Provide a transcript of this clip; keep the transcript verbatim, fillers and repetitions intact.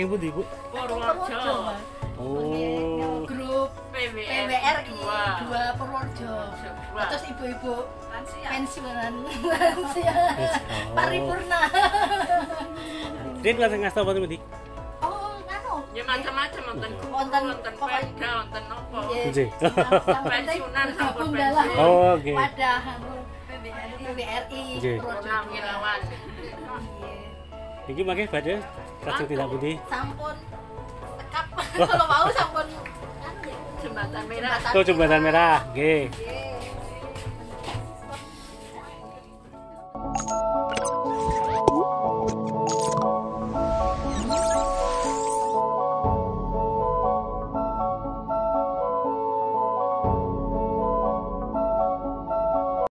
saking pundi, Bu? Purworejo. Oh. Grup P W R I dua Purworejo. Dua. Terus ibu-ibu Lansia. pensiunan lansia paripurna. Dia kelas ngasta apa tuh, Bu? Oh, anu. Ya macam-macam wonten guru, Wonten wonten pokoknya- pemda, wonten apa. Iya. Nggih. Pensiunan, sampun gabung dalam pensiun. Oh, oke. wadah anu P W R I Nggih. Purworejo. Purnawirawan. Iya. Iki mangke badhe kajeng tindak pundi? Sampun tekap kalau mau sampun anu ya, Jembatan Merah. Oh, jembatan merah. Nggih. Nggih.